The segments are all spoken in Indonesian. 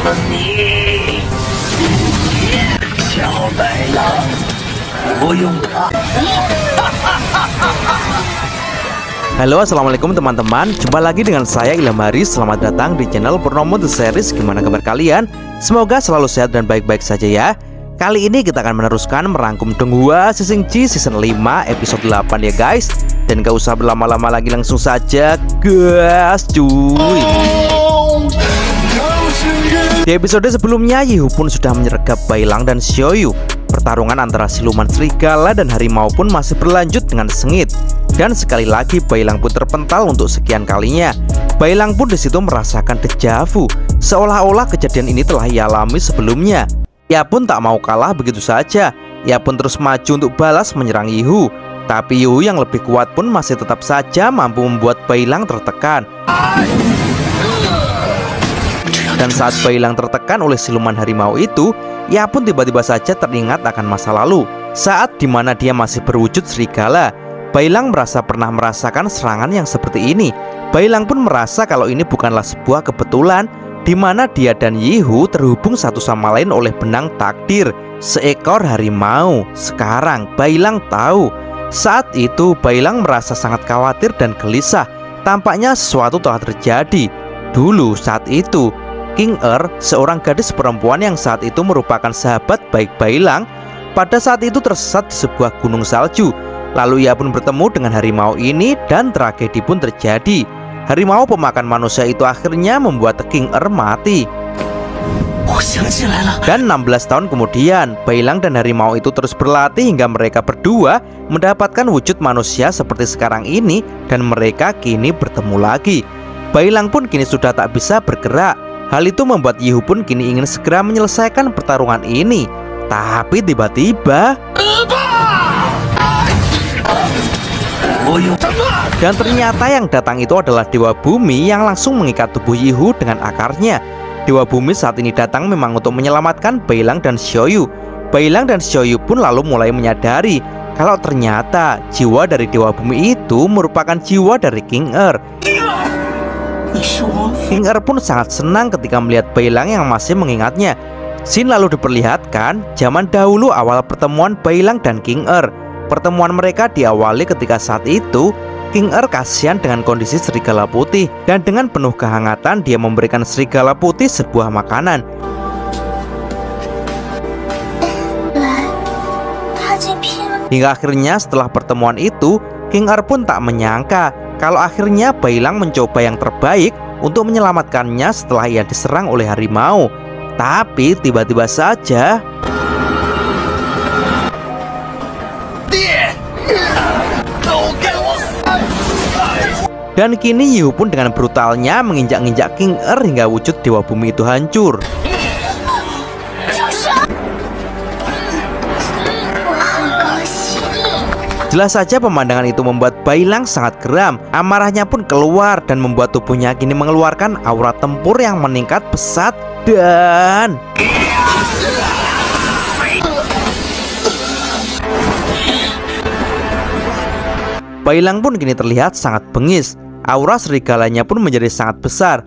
Halo, assalamualaikum teman-teman. Jumpa lagi dengan saya Ilham Haris. Selamat datang di channel Purnomo The Series. Gimana kabar kalian? Semoga selalu sehat dan baik-baik saja ya. Kali ini kita akan meneruskan merangkum Donghua Shishing-ji season 5 episode 8 ya guys. Dan gak usah berlama-lama lagi, langsung saja gas cuy. Di episode sebelumnya Yihu pun sudah menyergap Bailang dan Xiaoyu. Pertarungan antara siluman serigala dan harimau pun masih berlanjut dengan sengit. Dan sekali lagi Bailang pun terpental untuk sekian kalinya. Bailang pun disitu merasakan dejavu, seolah-olah kejadian ini telah ia alami sebelumnya. Ia pun tak mau kalah begitu saja. Ia pun terus maju untuk balas menyerang Yihu. Tapi Yihu yang lebih kuat pun masih tetap saja mampu membuat Bailang tertekan. Dan saat Bailang tertekan oleh siluman harimau itu, ia pun tiba-tiba saja teringat akan masa lalu, saat dimana dia masih berwujud serigala. Bailang merasa pernah merasakan serangan yang seperti ini. Bailang pun merasa kalau ini bukanlah sebuah kebetulan, dimana dia dan Yihu terhubung satu sama lain oleh benang takdir, seekor harimau. Sekarang Bailang tahu. Saat itu Bailang merasa sangat khawatir dan gelisah. Tampaknya sesuatu telah terjadi. Dulu saat itu King seorang gadis perempuan yang saat itu merupakan sahabat baik Bailang, pada saat itu tersesat di sebuah gunung salju. Lalu ia pun bertemu dengan harimau ini dan tragedi pun terjadi. Harimau pemakan manusia itu akhirnya membuat King mati. Dan 16 tahun kemudian, Bailang dan harimau itu terus berlatih hingga mereka berdua mendapatkan wujud manusia seperti sekarang ini, dan mereka kini bertemu lagi. Bailang pun kini sudah tak bisa bergerak. Hal itu membuat Yihu pun kini ingin segera menyelesaikan pertarungan ini. Tapi tiba-tiba dan ternyata yang datang itu adalah Dewa Bumi yang langsung mengikat tubuh Yihu dengan akarnya. Dewa Bumi saat ini datang memang untuk menyelamatkan Bailang dan Xiaoyu. Bailang dan Xiaoyu pun lalu mulai menyadari kalau ternyata jiwa dari Dewa Bumi itu merupakan jiwa dari King King pun sangat senang ketika melihat Bailang yang masih mengingatnya. Scene lalu diperlihatkan zaman dahulu awal pertemuan Bailang dan King Pertemuan mereka diawali ketika saat itu King kasihan dengan kondisi serigala putih, dan dengan penuh kehangatan dia memberikan serigala putih sebuah makanan. Hingga akhirnya setelah pertemuan itu King pun tak menyangka kalau akhirnya Bailang mencoba yang terbaik untuk menyelamatkannya setelah ia diserang oleh harimau. Tapi tiba-tiba saja dan kini Yihu pun dengan brutalnya menginjak-injak King hingga wujud Dewa Bumi itu hancur. Jelas saja pemandangan itu membuat Bailang sangat geram. Amarahnya pun keluar dan membuat tubuhnya kini mengeluarkan aura tempur yang meningkat pesat. Dan Bailang pun kini terlihat sangat bengis. Aura serigalanya pun menjadi sangat besar.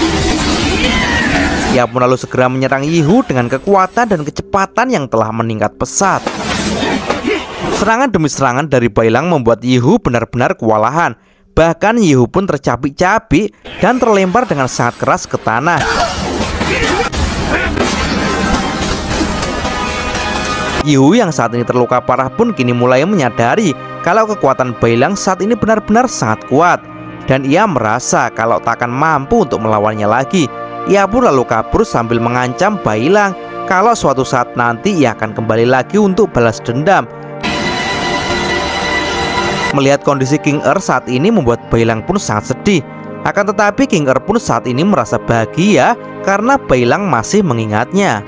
Ia pun lalu segera menyerang Yihu dengan kekuatan dan kecepatan yang telah meningkat pesat. Serangan demi serangan dari Bailang membuat Yihu benar-benar kewalahan. Bahkan Yihu pun tercapik-capik dan terlempar dengan sangat keras ke tanah. Yihu yang saat ini terluka parah pun kini mulai menyadari kalau kekuatan Bailang saat ini benar-benar sangat kuat. Dan ia merasa kalau tak akan mampu untuk melawannya lagi. Ia pun lalu kabur sambil mengancam Bailang kalau suatu saat nanti ia akan kembali lagi untuk balas dendam. Melihat kondisi King saat ini membuat Bailang pun sangat sedih. Akan tetapi King pun saat ini merasa bahagia karena Bailang masih mengingatnya.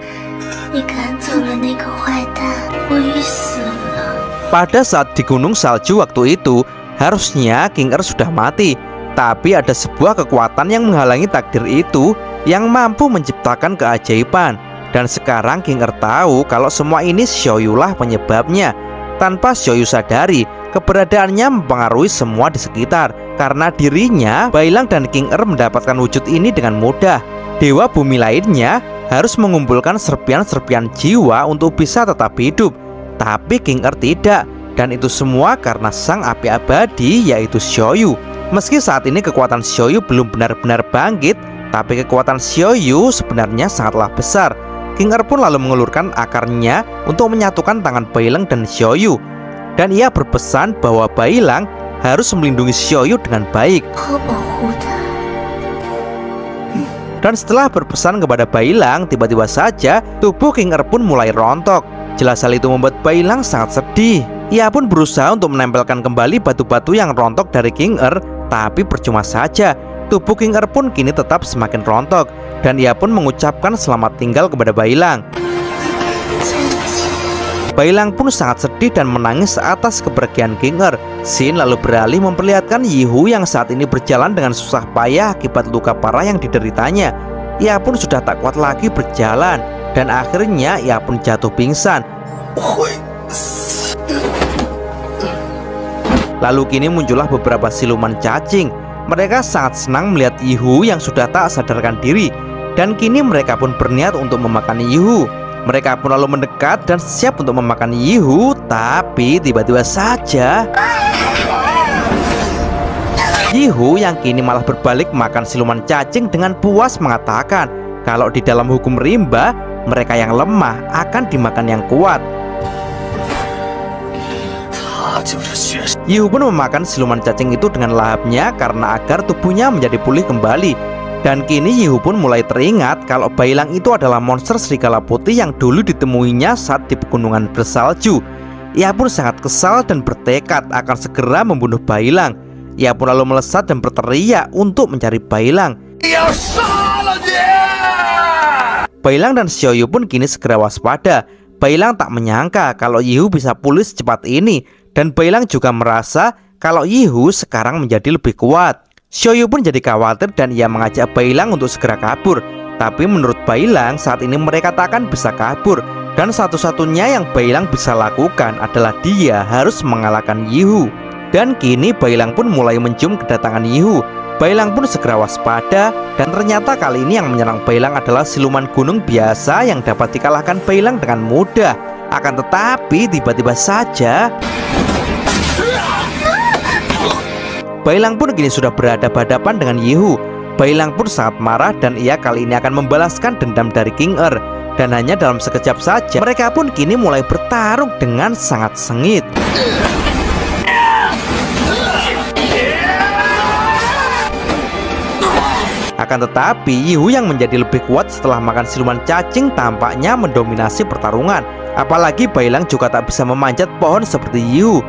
Pada saat di gunung salju waktu itu, harusnya King sudah mati. Tapi ada sebuah kekuatan yang menghalangi takdir itu, yang mampu menciptakan keajaiban. Dan sekarang King tahu kalau semua ini Xiaoyu lah penyebabnya. Tanpa Xiaoyu sadari, keberadaannya mempengaruhi semua di sekitar. Karena dirinya, Bailang dan King mendapatkan wujud ini dengan mudah. Dewa Bumi lainnya harus mengumpulkan serpian-serpian jiwa untuk bisa tetap hidup. Tapi King Er tidak, dan itu semua karena sang api abadi yaitu Xiaoyu. Meski saat ini kekuatan Xiaoyu belum benar-benar bangkit, tapi kekuatan Xiaoyu sebenarnya sangatlah besar. King Er pun lalu mengulurkan akarnya untuk menyatukan tangan Bailang dan Xiaoyu. Dan ia berpesan bahwa Bailang harus melindungi Xiaoyu dengan baik. Dan setelah berpesan kepada Bailang, tiba-tiba saja tubuh King Er pun mulai rontok. Jelas hal itu membuat Bailang sangat sedih. Ia pun berusaha untuk menempelkan kembali batu-batu yang rontok dari King Er, tapi percuma saja. Tubuh King Er pun kini tetap semakin rontok, dan ia pun mengucapkan selamat tinggal kepada Bailang. Bailang pun sangat sedih dan menangis atas kepergian King Er. Xin lalu beralih memperlihatkan Yihu yang saat ini berjalan dengan susah payah akibat luka parah yang dideritanya. Ia pun sudah tak kuat lagi berjalan, dan akhirnya ia pun jatuh pingsan. Lalu kini muncullah beberapa siluman cacing. Mereka sangat senang melihat Yihu yang sudah tak sadarkan diri, dan kini mereka pun berniat untuk memakan Yihu. Mereka pun lalu mendekat dan siap untuk memakan Yihu, tapi tiba-tiba saja Yihu yang kini malah berbalik makan siluman cacing dengan puas mengatakan kalau di dalam hukum rimba, mereka yang lemah akan dimakan yang kuat. Yihu pun memakan siluman cacing itu dengan lahapnya karena agar tubuhnya menjadi pulih kembali. Dan kini Yihu pun mulai teringat kalau Bailang itu adalah monster serigala putih yang dulu ditemuinya saat di pegunungan bersalju. Ia pun sangat kesal dan bertekad akan segera membunuh Bailang. Ia pun lalu melesat dan berteriak untuk mencari Bailang. Bailang dan Xiaoyu pun kini segera waspada. Bailang tak menyangka kalau Yihu bisa pulih secepat ini, dan Bailang juga merasa kalau Yihu sekarang menjadi lebih kuat. Xiaoyu pun jadi khawatir dan ia mengajak Bailang untuk segera kabur. Tapi menurut Bailang saat ini mereka tak akan bisa kabur, dan satu-satunya yang Bailang bisa lakukan adalah dia harus mengalahkan Yihu. Dan kini Bailang pun mulai mencium kedatangan Yihu. Bailang pun segera waspada, dan ternyata kali ini yang menyerang Bailang adalah siluman gunung biasa yang dapat dikalahkan Bailang dengan mudah. Akan tetapi tiba-tiba saja Bailang pun kini sudah berhadapan dengan Yihu. Bailang pun sangat marah dan ia kali ini akan membalaskan dendam dari King Er. Dan hanya dalam sekejap saja mereka pun kini mulai bertarung dengan sangat sengit. Akan tetapi Yihu yang menjadi lebih kuat setelah makan siluman cacing tampaknya mendominasi pertarungan. Apalagi Bailang juga tak bisa memanjat pohon seperti Yihu.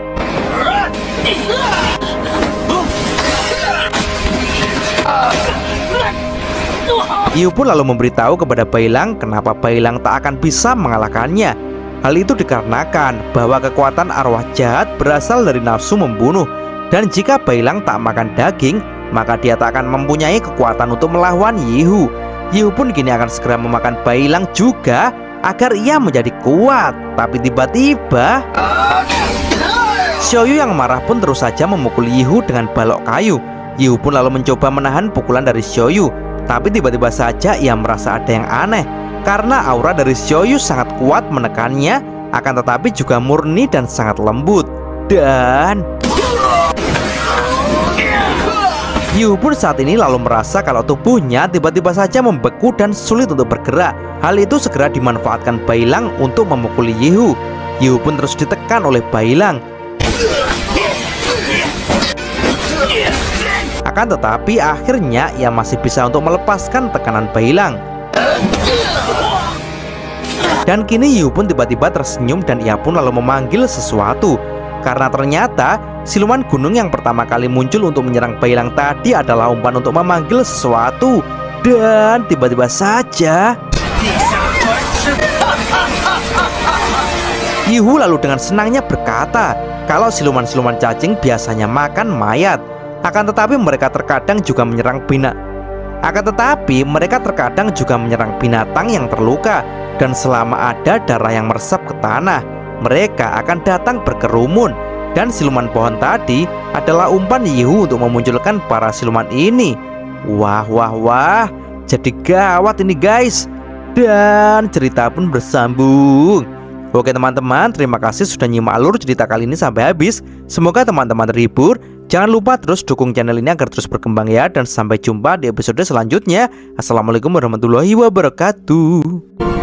Yihu pun lalu memberitahu kepada Bailang kenapa Bailang tak akan bisa mengalahkannya. Hal itu dikarenakan bahwa kekuatan arwah jahat berasal dari nafsu membunuh. Dan jika Bailang tak makan daging, maka dia tak akan mempunyai kekuatan untuk melawan Yihu. Yihu pun kini akan segera memakan Bailang juga agar ia menjadi kuat. Tapi tiba-tiba Xiaoyu yang marah pun terus saja memukul Yihu dengan balok kayu. Yihu pun lalu mencoba menahan pukulan dari Xiaoyu. Tapi tiba-tiba saja ia merasa ada yang aneh, karena aura dari Xiaoyu sangat kuat menekannya, akan tetapi juga murni dan sangat lembut. Dan Yihu pun saat ini lalu merasa kalau tubuhnya tiba-tiba saja membeku dan sulit untuk bergerak. Hal itu segera dimanfaatkan Bailang untuk memukuli Yihu. Yihu pun terus ditekan oleh Bailang. Akan tetapi akhirnya ia masih bisa untuk melepaskan tekanan Bailang. Dan kini Yihu pun tiba-tiba tersenyum dan ia pun lalu memanggil sesuatu. Karena ternyata siluman gunung yang pertama kali muncul untuk menyerang Bailang tadi adalah umpan untuk memanggil sesuatu. Dan tiba-tiba saja Yihu lalu dengan senangnya berkata kalau siluman-siluman cacing biasanya makan mayat. Akan tetapi mereka terkadang juga menyerang binatang yang terluka. Dan selama ada darah yang meresap ke tanah, mereka akan datang berkerumun. Dan siluman pohon tadi adalah umpan Yihu untuk memunculkan para siluman ini. Wah, jadi gawat ini guys. dan cerita pun bersambung. Oke teman-teman, terima kasih sudah nyimak alur cerita kali ini sampai habis. Semoga teman-teman terhibur. Jangan lupa terus dukung channel ini agar terus berkembang ya. Dan sampai jumpa di episode selanjutnya. Assalamualaikum warahmatullahi wabarakatuh.